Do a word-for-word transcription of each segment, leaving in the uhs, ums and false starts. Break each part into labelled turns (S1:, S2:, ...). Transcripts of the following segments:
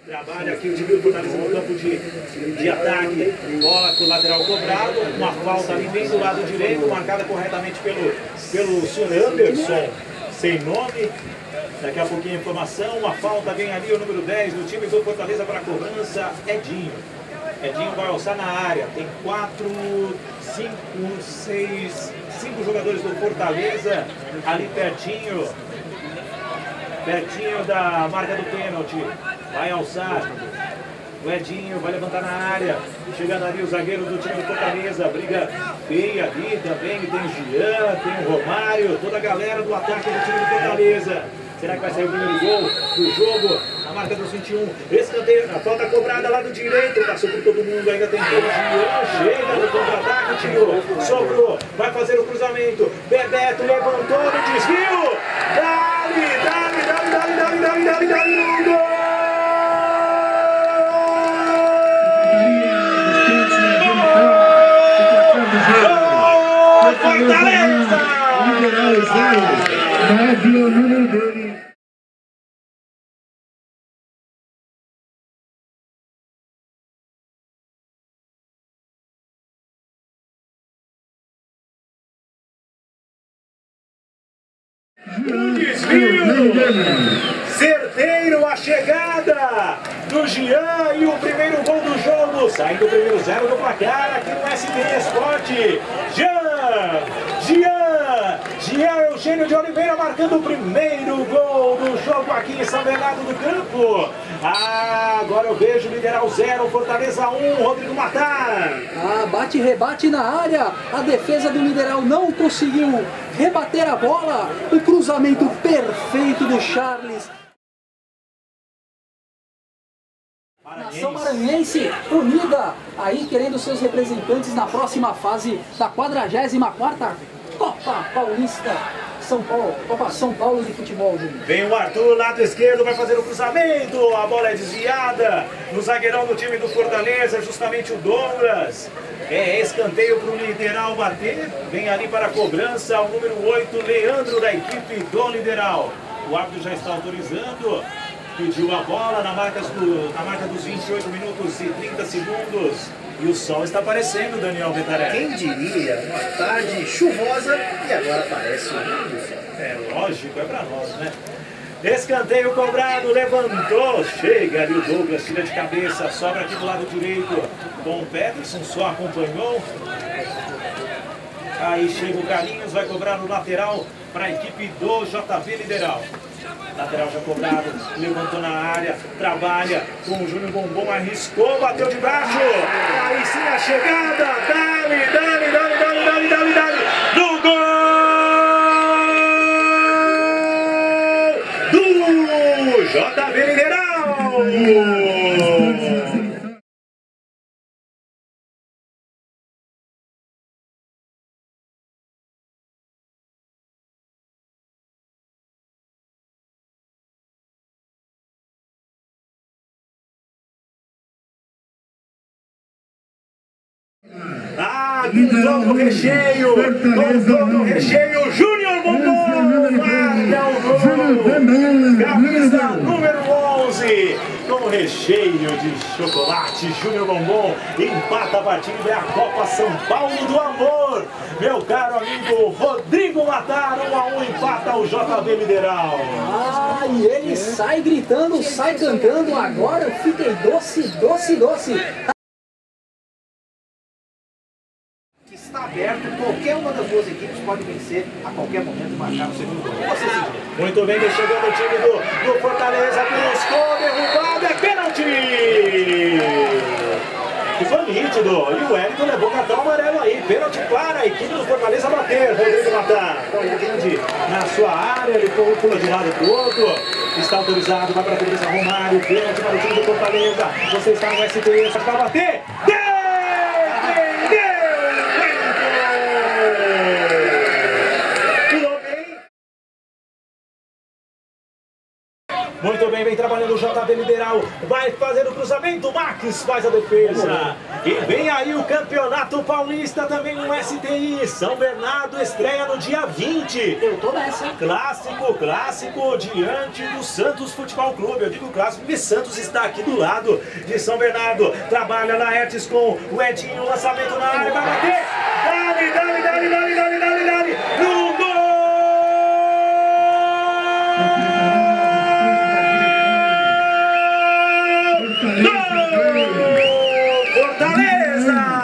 S1: Trabalha aqui o time do Fortaleza no campo de, de ataque, bola com o lateral cobrado, uma falta ali bem do lado direito, marcada corretamente pelo, pelo senhor Anderson, sem nome. Daqui a pouquinho a informação, uma falta vem ali o número dez do time do Fortaleza para a cobrança, Edinho. Edinho vai alçar na área, tem quatro, cinco, seis, cinco jogadores do Fortaleza ali pertinho, pertinho da marca do pênalti. Vai alçar, o Edinho vai levantar na área, chegando ali o zagueiro do time do Fortaleza, briga feia ali também, tem o Jean, tem o Romário, toda a galera do ataque do time do Fortaleza. Será que vai sair o primeiro gol do jogo? A marca dos vinte e um, escanteio, a falta cobrada lá do direito, passou por todo mundo, ainda tem o Jean, chega no contra-ataque, tirou, sobrou, vai fazer o cruzamento, Bebeto levantou no desvio, dali, dali, dali, dali, dali, dali, dali, dali, no gol! Fortaleza! Um desvio! Certeiro a chegada do Jean e o primeiro gol do jogo. Saindo o primeiro zero do placar aqui no S B Esporte. Jean! Jean! Jean Eugênio de Oliveira marcando o primeiro gol do jogo aqui em São Bernardo do Campo. Ah, agora eu vejo Mineral zero, Fortaleza um, Rodrigo Matar.
S2: Ah, bate e rebate na área. A defesa do Mineral não conseguiu rebater a bola. O cruzamento perfeito do Charles. Nação Maranhense unida aí querendo seus representantes na próxima fase da quadragésima quarta Copa Paulista São Paulo, Copa São Paulo de Futebol, Júnior.
S1: Vem o Arthur, lado esquerdo, vai fazer o cruzamento, a bola é desviada no zagueirão do time do Fortaleza, justamente o Douglas. É escanteio para o Mineral bater, vem ali para a cobrança o número oito, Leandro, da equipe do Mineral. O árbitro já está autorizando, pediu a bola na marca, do, na marca dos vinte e oito minutos e trinta segundos. E o sol está aparecendo, Daniel Betarelli.
S3: Quem diria, uma tarde chuvosa e agora aparece o mundo do sol.
S1: É lógico, é para nós, né? Escanteio cobrado, levantou, chega ali o Douglas, tira de cabeça, sobra aqui do lado direito com o Peterson, só acompanhou. Aí chega o Carlinhos, vai cobrar no lateral para a equipe do J V Mineral. Lateral já cobrado, levantou na área, trabalha com o Júnior Bombom, arriscou, bateu de baixo. Aí sim a chegada, dali, dali, dali, dali, dali, dali, dali, do gol do J V Mineral. Ah, com o recheio, com o recheio, Júnior Bombom marca o gol, camisa número onze, com recheio de chocolate, Júnior Bombom empata a partida e é a Copa São Paulo do Amor. Meu caro amigo Rodrigo Matar, um a um empata o J V Mineral.
S2: Ah, e ele sai gritando, sai cantando, agora eu fiquei doce, doce, doce.
S3: Está aberto, qualquer uma das duas equipes pode vencer a qualquer momento e marcar o segundo gol. Você se vê.
S1: Muito bem, chegando o time do, do Fortaleza, buscou, derrubado, é pênalti! Que foi nítido, e o Wellington levou cartão amarelo aí, pênalti para a equipe do Fortaleza bater, Rodrigo Matar. Então, ele na sua área, ele pula de um lado para o outro, está autorizado, vai para a cobrança Romário, pênalti para o time do Fortaleza, você está no S T S, vai bater, defendeu! Muito bem, vem trabalhando o J B Liberal. Vai fazer o cruzamento, Max faz a defesa. E vem aí o Campeonato Paulista, também no S T I. São Bernardo estreia no dia vinte.
S2: Eu tô nessa.
S1: Clássico, clássico, diante do Santos Futebol Clube. Eu digo clássico porque Santos está aqui do lado de São Bernardo. Trabalha na Hertz com o Edinho, lançamento na área, vai bater. Dale, dale, dale, dale, dale, dale, dale. No gol! Fortaleza!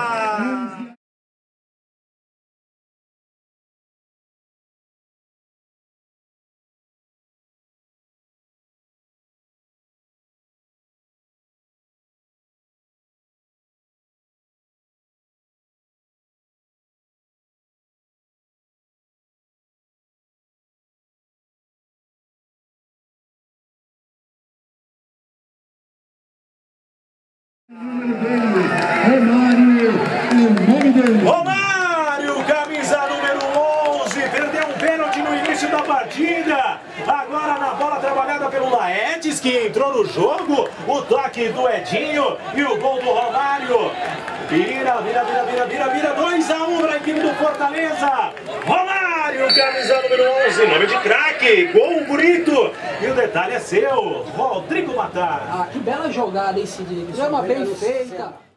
S4: Romário, o nome dele.
S1: Romário, camisa número onze, perdeu um pênalti no início da partida. Agora na bola trabalhada pelo Laetes, que entrou no jogo. O toque do Edinho e o gol do Romário. Vira, vira, vira, vira, vira, vira. dois a um para a equipe do Fortaleza. Romário, camisa número onze, nome de craque. Gol bonito. E o detalhe é seu, Rodrigo Matar.
S2: Ah, que bela jogada esse Cidinho. Grama bem feita.